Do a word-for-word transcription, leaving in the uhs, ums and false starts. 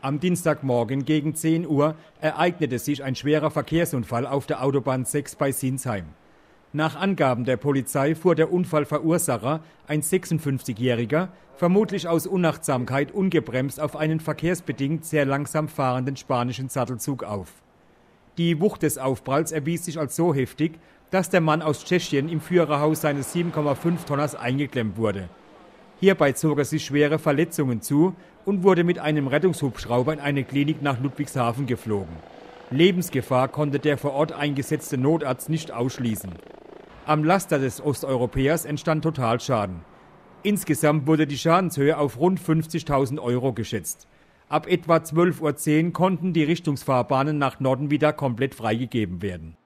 Am Dienstagmorgen gegen zehn Uhr ereignete sich ein schwerer Verkehrsunfall auf der Autobahn sechs bei Sinsheim. Nach Angaben der Polizei fuhr der Unfallverursacher, ein sechsundfünfzigjähriger, vermutlich aus Unachtsamkeit ungebremst auf einen verkehrsbedingt sehr langsam fahrenden spanischen Sattelzug auf. Die Wucht des Aufpralls erwies sich als so heftig, dass der Mann aus Tschechien im Führerhaus seines sieben Komma fünf Tonners eingeklemmt wurde. Hierbei zog er sich schwere Verletzungen zu und wurde mit einem Rettungshubschrauber in eine Klinik nach Ludwigshafen geflogen. Lebensgefahr konnte der vor Ort eingesetzte Notarzt nicht ausschließen. Am Laster des Osteuropäers entstand Totalschaden. Insgesamt wurde die Schadenshöhe auf rund fünfzigtausend Euro geschätzt. Ab etwa zwölf Uhr zehn konnten die Richtungsfahrbahnen nach Norden wieder komplett freigegeben werden.